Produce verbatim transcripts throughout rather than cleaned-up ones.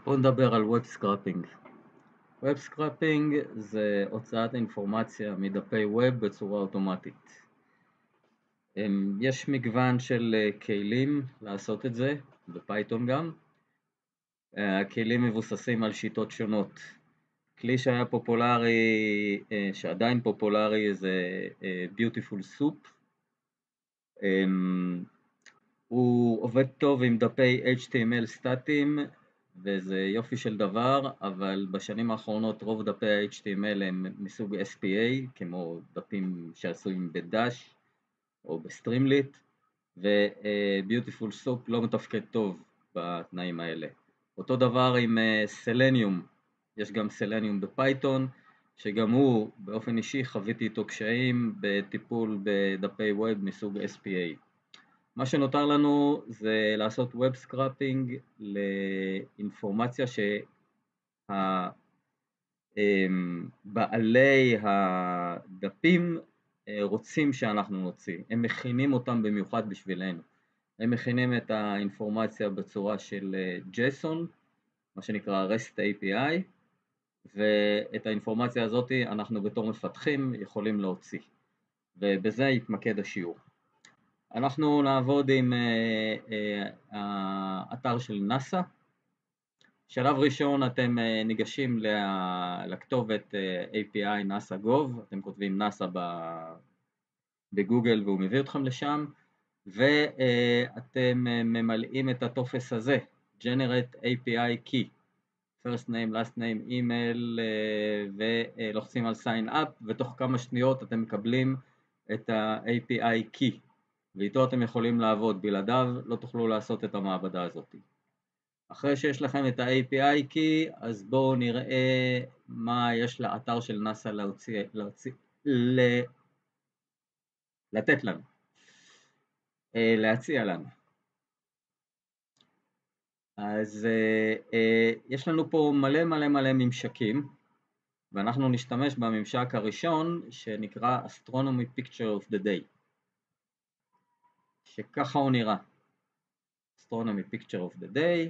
בואו נדבר על Web Scraping. Web Scraping זה הוצאת אינפורמציה מדפי ווב בצורה אוטומטית. יש מגוון של כלים לעשות את זה, בפייתון גם. הכלים מבוססים על שיטות שונות. כלי שהיה פופולרי, שעדיין פופולרי, זה Beautiful Soup. הוא עובד טוב עם דפי אייץ' טי אם אל סטטיים, וזה יופי של דבר, אבל בשנים האחרונות רוב דפי ה-אייץ' טי אם אל הם מסוג אס פי איי, כמו דפים שעשויים בדש או בסטרימליט, ו-Beautiful Soup לא מתפקד טוב בתנאים האלה. אותו דבר עם סלניום, יש גם סלניום בפייתון, שגם הוא באופן אישי חוויתי איתו קשיים בטיפול בדפי ווב מסוג אס פי איי. מה שנותר לנו זה לעשות ווב סקראפינג לאינפורמציה שבעלי הדפים רוצים שאנחנו נוציא. הם מכינים אותם במיוחד בשבילנו. הם מכינים את האינפורמציה בצורה של ג'ייסון, מה שנקרא רסט איי פי איי, ואת האינפורמציה הזאת אנחנו בתור מפתחים יכולים להוציא. ובזה יתמקד השיעור. אנחנו נעבוד עם האתר של נאסא. שלב ראשון אתם ניגשים לכתובת איי פי איי נאסא דוט גוב, אתם כותבים נאסא בגוגל והוא מביא אתכם לשם, ואתם ממלאים את הטופס הזה, Generate איי פי איי Key, First name, last name, email, ולוחצים על Sign up, ותוך כמה שניות אתם מקבלים את ה-איי פי איי Key. ואיתו אתם יכולים לעבוד, בלעדיו לא תוכלו לעשות את המעבדה הזאת. אחרי שיש לכם את ה-איי פי איי Key, אז בואו נראה מה יש לאתר של נאסא להוציא, להוציא, ל... לתת לנו, להציע לנו. אז יש לנו פה מלא מלא מלא ממשקים, ואנחנו נשתמש בממשק הראשון שנקרא Astronomy Picture of the Day. שככה הוא נראה, Astronomy Picture of the Day,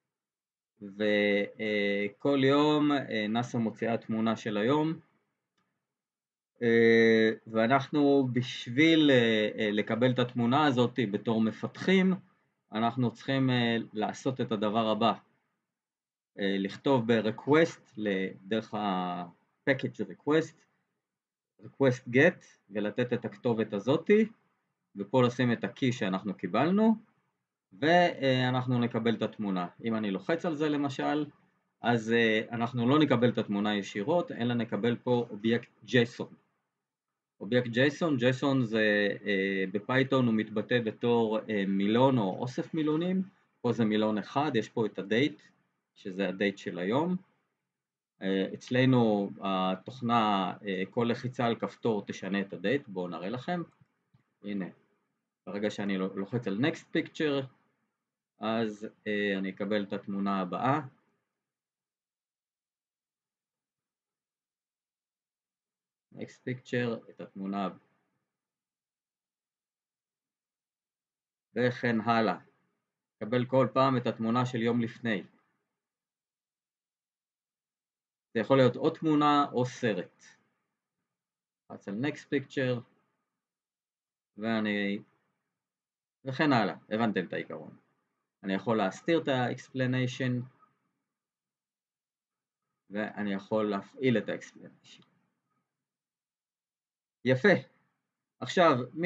וכל יום נאסא מוציאה תמונה של היום, ואנחנו בשביל לקבל את התמונה הזאת בתור מפתחים, אנחנו צריכים לעשות את הדבר הבא, לכתוב ב-request דרך ה-package request, request get, ולתת את הכתובת הזאת, ופה לשים את ה-key שאנחנו קיבלנו, ואנחנו נקבל את התמונה. אם אני לוחץ על זה למשל, אז אנחנו לא נקבל את התמונה ישירות, אלא נקבל פה אובייקט ג'ייסון. אובייקט ג'ייסון, ג'ייסון זה בפייתון הוא מתבטא בתור מילון או אוסף מילונים, פה זה מילון אחד, יש פה את הדייט, שזה הדייט של היום. אצלנו התוכנה, כל לחיצה על כפתור תשנה את הדייט, בואו נראה לכם. הנה, ברגע שאני לוחץ על next picture, אז אה, אני אקבל את התמונה הבאה. next picture, את התמונה הבאה. וכן הלאה. אקבל כל פעם את התמונה של יום לפני. זה יכול להיות או תמונה או סרט. לחץ על next picture, ואני... וכן הלאה, הבנתם את העיקרון. אני יכול להסתיר את ה-explanation, ואני יכול להפעיל את ה-explanation. יפה. עכשיו, מי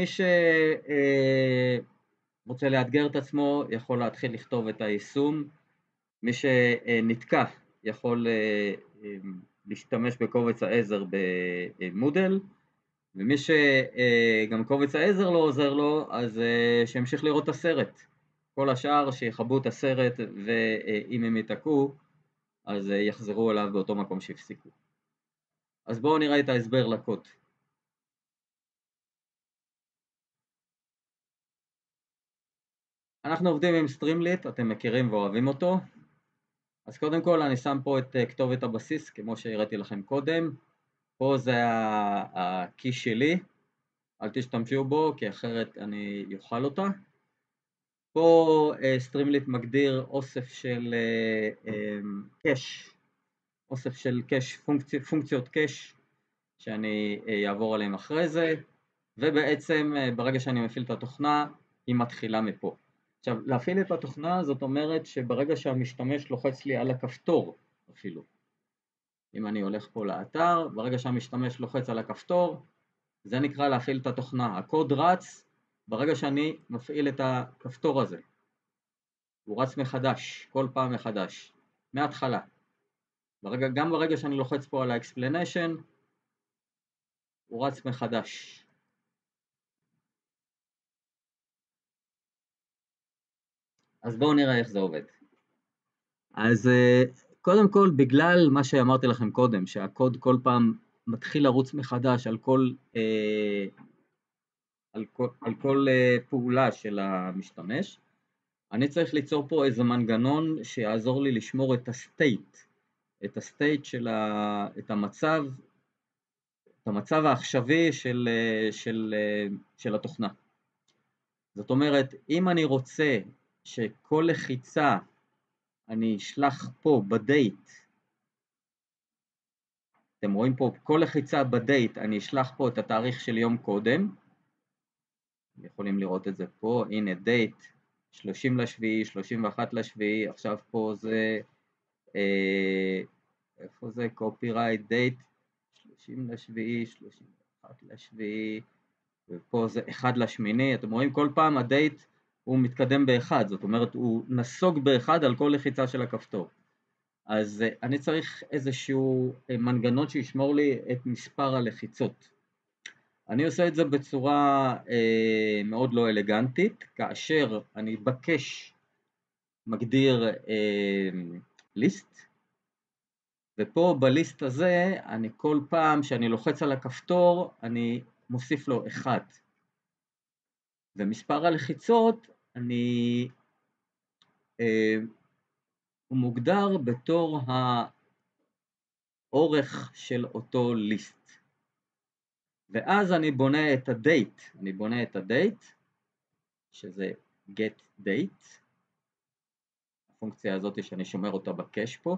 שרוצה לאתגר את עצמו יכול להתחיל לכתוב את היישום. מי שנתקע יכול להשתמש בקובץ העזר במודל, ומי שגם קובץ העזר לא עוזר לו, אז שימשיך לראות את הסרט. כל השאר שיחבו את הסרט, ואם הם יתקעו, אז יחזרו אליו באותו מקום שהפסיקו. אז בואו נראה את ההסבר לקוד. אנחנו עובדים עם סטרימליט, אתם מכירים ואוהבים אותו. אז קודם כל אני שם פה את כתובת הבסיס, כמו שהראיתי לכם קודם. פה זה ה-key שלי, אל תשתמשו בו, כי אחרת אני יוכל אותה. פה סטרימליט מגדיר אוסף של קאש, אוסף של קאש, פונקציות קאש, שאני אעבור עליהם אחרי זה, ובעצם ברגע שאני מפעיל את התוכנה, היא מתחילה מפה. עכשיו, להפעיל את התוכנה זאת אומרת שברגע שהמשתמש לוחץ לי על הכפתור אפילו, אם אני הולך פה לאתר, ברגע שהמשתמש לוחץ על הכפתור, זה נקרא להפעיל את התוכנה. הקוד רץ ברגע שאני מפעיל את הכפתור הזה. הוא רץ מחדש, כל פעם מחדש, מההתחלה. ברגע, גם ברגע שאני לוחץ פה על ה-explanation, הוא רץ מחדש. אז בואו נראה איך זה עובד. אז קודם כל, בגלל מה שאמרתי לכם קודם, שהקוד כל פעם מתחיל לרוץ מחדש על כל, על כל, על כל פעולה של המשתמש, אני צריך ליצור פה איזה מנגנון שיעזור לי לשמור את הסטייט, את הסטייט של ה, את המצב, את המצב העכשווי של, של, של התוכנה. זאת אומרת, אם אני רוצה שכל לחיצה אני אשלח פה בדייט, אתם רואים פה, כל לחיצה בדייט אני אשלח פה את התאריך של יום קודם, יכולים לראות את זה פה, הנה דייט, שלושים לשביעי, שלושים ואחת לשביעי, עכשיו פה זה, אה, איפה זה? copyright date, שלושים לשביעי, שלושים ואחת לשביעי, ופה זה אחד לשמיני, אתם רואים כל פעם הדייט הוא מתקדם באחד, זאת אומרת הוא נסוג באחד על כל לחיצה של הכפתור. אז אני צריך איזשהו מנגנון שישמור לי את מספר הלחיצות. אני עושה את זה בצורה אה, מאוד לא אלגנטית, כאשר אני בקש מגדיר אה, ליסט, ופה בליסט הזה, אני כל פעם שאני לוחץ על הכפתור, אני מוסיף לו אחד. ומספר הלחיצות, אני, אה, הוא מוגדר בתור האורך של אותו ליסט. ואז אני בונה את הדייט, אני בונה את הדייט, שזה get date, הפונקציה הזאת שאני שומר אותה בקש פה.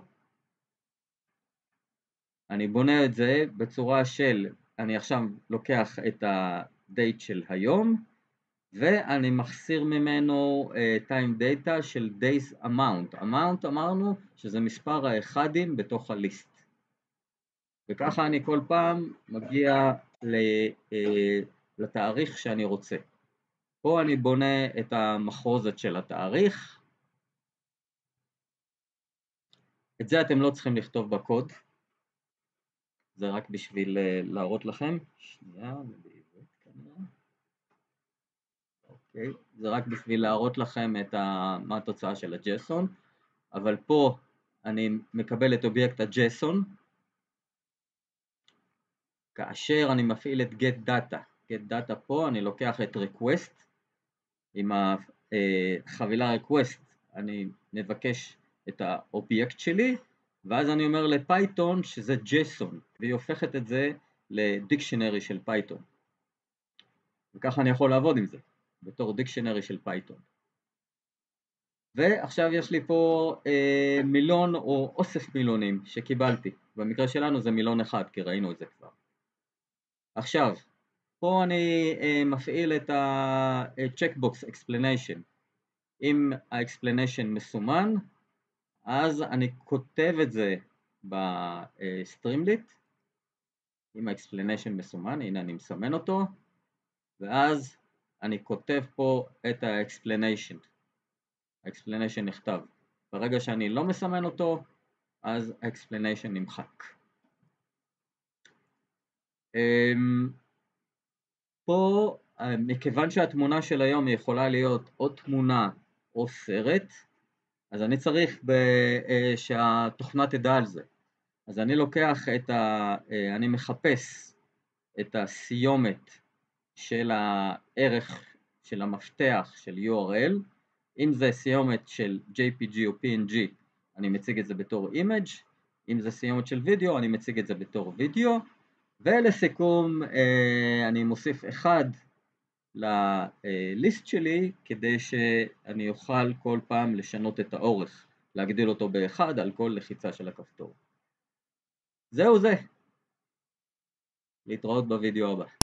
אני בונה את זה בצורה של, אני עכשיו לוקח את הדייט של היום, ואני מחסיר ממנו uh, time data של days amount. amount אמרנו שזה מספר האחדים בתוך הליסט. וככה אני כל פעם מגיע לתאריך שאני רוצה. פה אני בונה את המחרוזת של התאריך. את זה אתם לא צריכים לכתוב בקוד. זה רק בשביל להראות לכם. שנייה, בעברית כנראה. אוקיי, זה רק בשביל להראות לכם את ה... מה התוצאה של הג'ייסון. אבל פה אני מקבל את אובייקט הג'ייסון. כאשר אני מפעיל את get data, get data פה אני לוקח את request, עם החבילה request אני מבקש את האובייקט שלי, ואז אני אומר לפייתון שזה JSON, והיא הופכת את זה לדיקשנרי של פייתון. וככה אני יכול לעבוד עם זה, בתור דיקשנרי של פייתון. ועכשיו יש לי פה אה, מילון או אוסף מילונים שקיבלתי. במקרה שלנו זה מילון אחד, כי ראינו את זה כבר. עכשיו, פה אני uh, מפעיל את ה-checkbox explanation. אם ה-explanation מסומן, אז אני כותב את זה ב-streamlit. אם ה-explanation מסומן, הנה אני מסמן אותו, ואז אני כותב פה את ה-explanation. ה-explanation נכתב. ברגע שאני לא מסמן אותו, אז ה-explanation נמחק. Um, פה, מכיוון שהתמונה של היום יכולה להיות או תמונה או סרט, אז אני צריך שהתוכנה תדע על זה. אז אני לוקח את ה... אני מחפש את הסיומת של הערך של המפתח של יו אר אל, אם זה סיומת של ג'יי פי ג'י או פי אן ג'י, אני מציג את זה בתור image, אם זה סיומת של וידאו, אני מציג את זה בתור וידאו, ולסיכום אני מוסיף אחד לליסט שלי כדי שאני אוכל כל פעם לשנות את האורך, להגדיל אותו באחד על כל לחיצה של הכפתור. זהו זה. להתראות בווידאו הבא.